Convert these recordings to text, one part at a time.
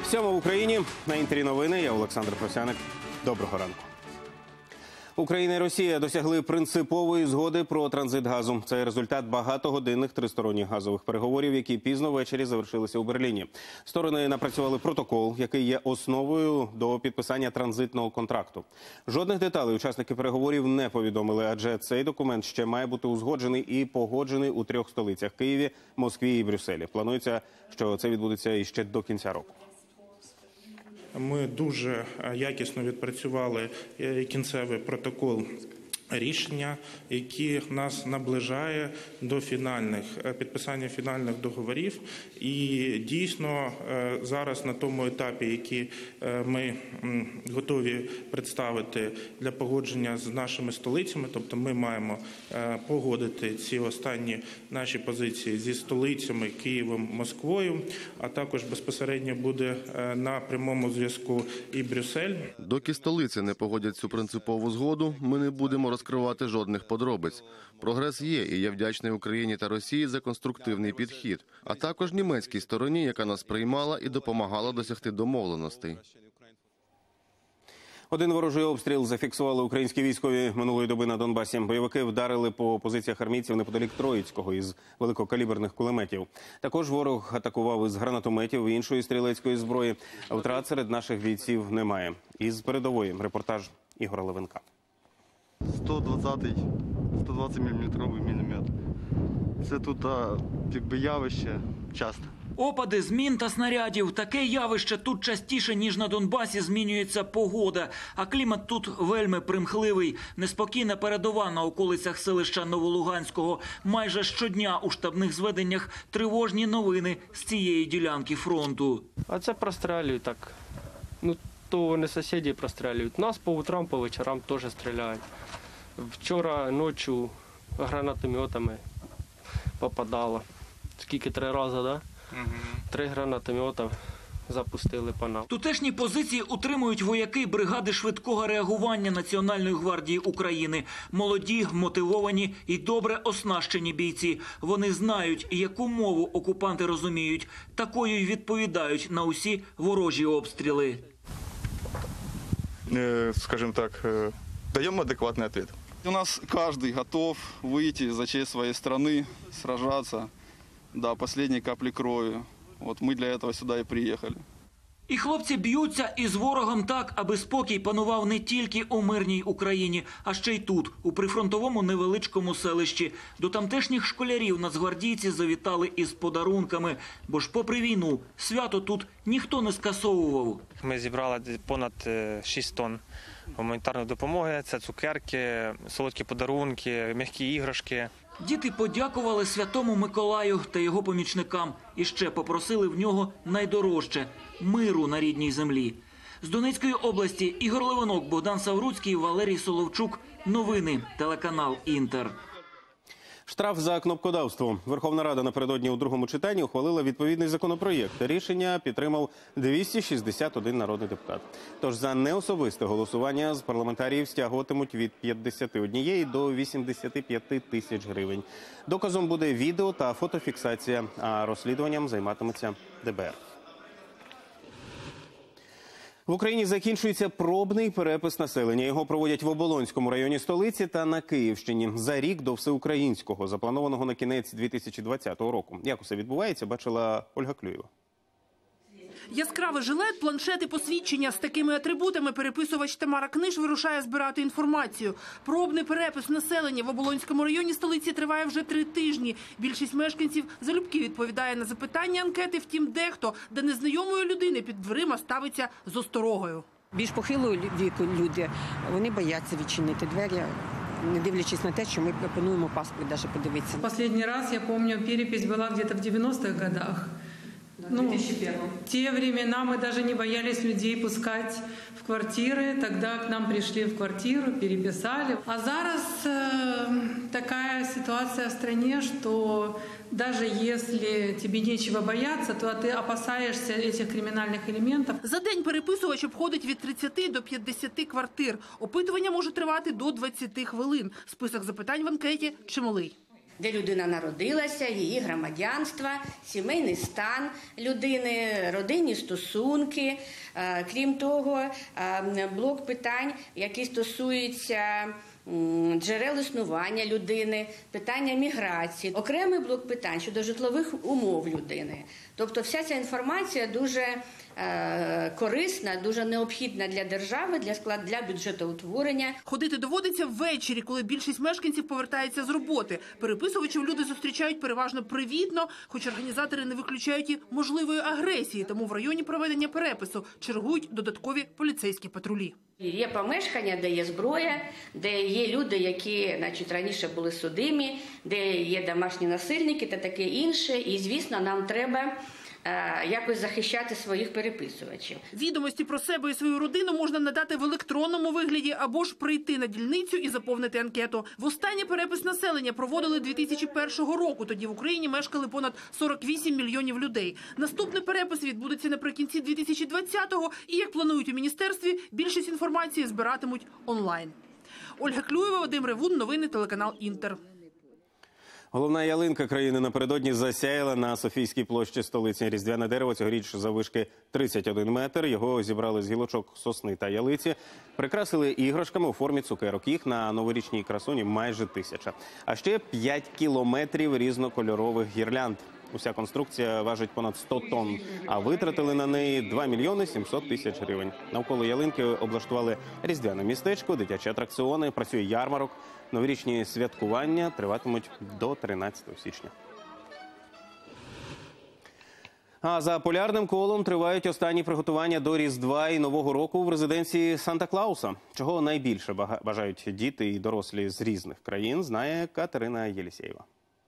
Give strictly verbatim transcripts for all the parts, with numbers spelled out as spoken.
Сьома в Україні. На інтері новини. Я Олександр Просяник. Доброго ранку. Україна і Росія досягли принципової згоди про транзит газу. Це результат багатогодинних тристоронніх газових переговорів, які пізно ввечері завершилися у Берліні. Сторони напрацювали протокол, який є основою до підписання транзитного контракту. Жодних деталей учасники переговорів не повідомили, адже цей документ ще має бути узгоджений і погоджений у трьох столицях – Києві, Москві і Брюсселі. Планується, що це відбудеться іще до кінця року. Ми дуже якісно відпрацювали кінцевий протокол рішення, який нас наближає до фінальних підписання фінальних договорів. І дійсно зараз на тому етапі, який ми готові представити для погодження з нашими столицями, тобто ми маємо погодити ці останні наші позиції зі столицями Києвом, Москвою, а також безпосередньо буде на прямому зв'язку і Брюссель. Доки столиці не погодять цю принципову згоду, ми не будемо розкривати жодних подробиць. Прогрес є, і я вдячний Україні та Росії за конструктивний підхід, а також німецькій стороні, яка нас приймала і допомагала досягти домовленостей. Один ворожий обстріл зафіксували українські військові минулої доби на Донбасі. Бойовики вдарили по позиціях армійців неподалік Троїцького із великокаліберних кулеметів. Також ворог атакував із гранатометів і іншої стрілецької зброї. Втрат серед наших бійців немає. Із передової репортаж Ігора Левенка. сто двадцятий, сто двадцять міліметровий міномет. Це тут якби явище часто. Опади, змін та снарядів. Таке явище тут частіше, ніж на Донбасі, змінюється погода. А клімат тут вельми примхливий. Неспокійна передова на околицях селища Новолуганського. Майже щодня у штабних зведеннях тривожні новини з цієї ділянки фронту. А це прострілюють так. Ну, то вони сусіди прострілюють. Нас по утрам, по вечорам теж стріляють. Вчора ночі гранатометами попадало. Скільки, три рази, так? Да? Угу. Три гранатомета запустили по нам. Тутешні позиції утримують вояки бригади швидкого реагування Національної гвардії України. Молоді, мотивовані і добре оснащені бійці. Вони знають, яку мову окупанти розуміють. Такою й відповідають на усі ворожі обстріли. Скажем так, даем адекватный ответ. У нас каждый готов выйти за честь своей страны, сражаться до последней капли крови. Вот мы для этого сюда и приехали. І хлопці б'ються із ворогом так, аби спокій панував не тільки у мирній Україні, а ще й тут, у прифронтовому невеличкому селищі. До тамтешніх школярів нацгвардійці завітали із подарунками, бо ж попри війну свято тут ніхто не скасовував. Ми зібрали понад шість тонн гуманітарної допомоги. Це цукерки, солодкі подарунки, м'які іграшки. Діти подякували Святому Миколаю та його помічникам. І ще попросили в нього найдорожче – миру на рідній землі. З Донецької області Ігор Левенок, Богдан Савруцький, Валерій Соловчук. Новини. Телеканал «Інтер». Штраф за кнопкодавство. Верховна Рада напередодні у другому читанні ухвалила відповідний законопроєкт. Рішення підтримав двісті шістдесят один народний депутат. Тож за неособисте голосування з парламентаріїв стягуватимуть від п'ятдесяти однієї до вісімдесяти п'яти тисяч гривень. Доказом буде відео та фотофіксація, а розслідуванням займатиметься де бе ер. В Україні закінчується пробний перепис населення. Його проводять в Оболонському районі столиці та на Київщині. За рік до всеукраїнського, запланованого на кінець дві тисячі двадцятого року. Як усе відбувається, бачила Ольга Клюєва. Яскравий жилет, планшети, посвідчення. З такими атрибутами переписувач Тамара Книж вирушає збирати інформацію. Пробний перепис населення в Оболонському районі столиці триває вже три тижні. Більшість мешканців залюбки відповідає на запитання анкети, втім дехто до незнайомої людини під дверима ставиться з осторогою. Більш похилого віку люди, вони бояться відчинити двері, не дивлячись на те, що ми пропонуємо паспорт навіть подивитися. Останній раз, я пам'ятаю, перепись була десь в дев'яностих роках. Ну, в те времена мы даже не боялись людей пускать в квартиры. Тогда к нам пришли в квартиру, переписали. А зараз э, такая ситуация в стране, что даже если тебе нечего бояться, то ты опасаешься этих криминальных элементов. За день переписувач обходить від тридцяти до п'ятдесяти квартир. Опитування може тривати до двадцяти хвилин. Список запитань в анкеті чималий. де людина народилася, її громадянство, сімейний стан людини, родинні стосунки. Крім того, блок питань, які стосуються джерел існування людини, питання міграції, окремий блок питань щодо житлових умов людини. Тобто вся ця інформація дуже е, корисна, дуже необхідна для держави, для склад, для бюджетоутворення. Ходити доводиться ввечері, коли більшість мешканців повертається з роботи. Переписувачів люди зустрічають переважно привітно, хоч організатори не виключають і можливої агресії, тому в районі проведення перепису чергують додаткові поліцейські патрулі. Є помешкання, де є зброя, де є люди, які, значить, раніше були судимі, де є домашні насильники та таке інше. І, звісно, нам треба е, якось захищати своїх переписувачів. Відомості про себе і свою родину можна надати в електронному вигляді або ж прийти на дільницю і заповнити анкету. Востаннє перепис населення проводили дві тисячі першого року. Тоді в Україні мешкали понад сорок вісім мільйонів людей. Наступний перепис відбудеться наприкінці дві тисячі двадцятого і, як планують у міністерстві, більшість інформації збиратимуть онлайн. Ольга Клюєва, Вадим Ревун, новини, телеканал «Інтер». Головна ялинка країни напередодні засяяла на Софійській площі столиці. Різдвяне дерево цьогоріч заввишки тридцять один метр. Його зібрали з гілочок сосни та ялиці. Прикрасили іграшками у формі цукерок. Їх на новорічній красуні майже тисяча. А ще п'ять кілометрів різнокольорових гірлянд. Уся конструкція важить понад сто тонн, а витратили на неї два мільйони сімсот тисяч гривень. Навколо ялинки облаштували різдвяне містечко, дитячі атракціони, працює ярмарок. Новорічні святкування триватимуть до тринадцятого січня. А за полярним колом тривають останні приготування до Різдва і Нового року в резиденції Санта-Клауса. Чого найбільше бажають діти і дорослі з різних країн, знає Катерина Єлісєєва.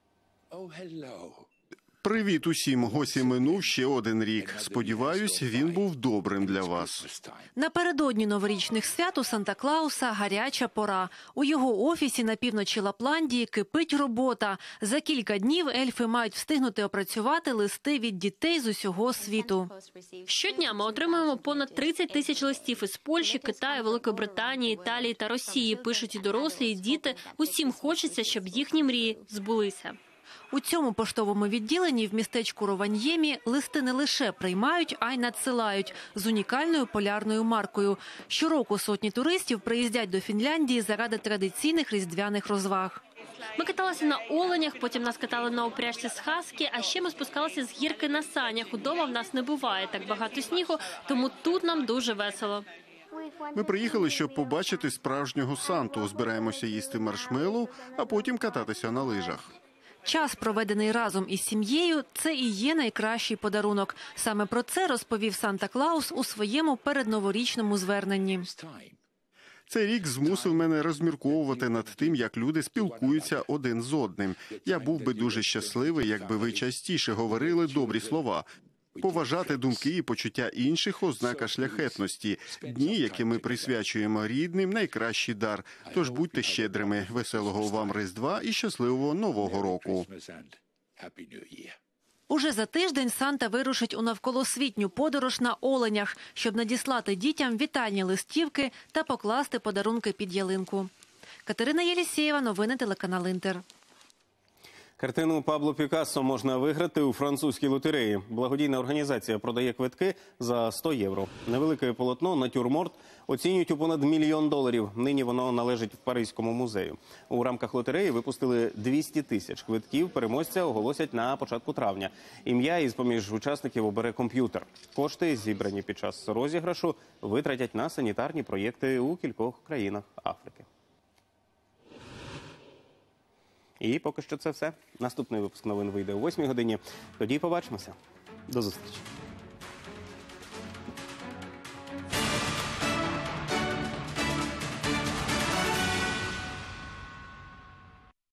Привіт усім! Ось і минув ще один рік. Сподіваюсь, він був добрим для вас. Напередодні новорічних свят у Санта-Клауса гаряча пора. У його офісі на півночі Лапландії кипить робота. За кілька днів ельфи мають встигнути опрацювати листи від дітей з усього світу. Щодня ми отримуємо понад тридцять тисяч листів із Польщі, Китаю, Великої Британії, Італії та Росії. Пишуть і дорослі, і діти. Усім хочеться, щоб їхні мрії збулися. У цьому поштовому відділенні в містечку Рованьємі листи не лише приймають, а й надсилають з унікальною полярною маркою. Щороку сотні туристів приїздять до Фінляндії заради традиційних різдвяних розваг. Ми каталися на оленях, потім нас катали на упряжці з хаски, а ще ми спускалися з гірки на санях. Удома в нас не буває так багато снігу, тому тут нам дуже весело. Ми приїхали, щоб побачити справжнього Санту. Збираємося їсти маршмеллоу, а потім кататися на лижах. Час, проведений разом із сім'єю, це і є найкращий подарунок. Саме про це розповів Санта-Клаус у своєму передноворічному зверненні. Цей рік змусив мене розмірковувати над тим, як люди спілкуються один з одним. Я був би дуже щасливий, якби ви частіше говорили добрі слова. Поважати думки і почуття інших – ознака шляхетності. Дні, які ми присвячуємо рідним – найкращий дар. Тож будьте щедрими. Веселого вам Різдва і щасливого Нового року. Уже за тиждень Санта вирушить у навколосвітню подорож на оленях, щоб надіслати дітям вітальні листівки та покласти подарунки під ялинку. Катерина Єлісєєва, новини, телеканал «Інтер». Картину Пабло Пікассо можна виграти у французькій лотереї. Благодійна організація продає квитки за сто євро. Невелике полотно «Натюрморт» оцінюють у понад мільйон доларів. Нині воно належить в Паризькому музею. У рамках лотереї випустили двісті тисяч квитків. Переможця оголосять на початку травня. Ім'я із поміж учасників обере комп'ютер. Кошти, зібрані під час розіграшу, витратять на санітарні проєкти у кількох країнах Африки. І поки що це все. Наступний випуск новин вийде о восьмій годині. Тоді побачимося. До зустрічі.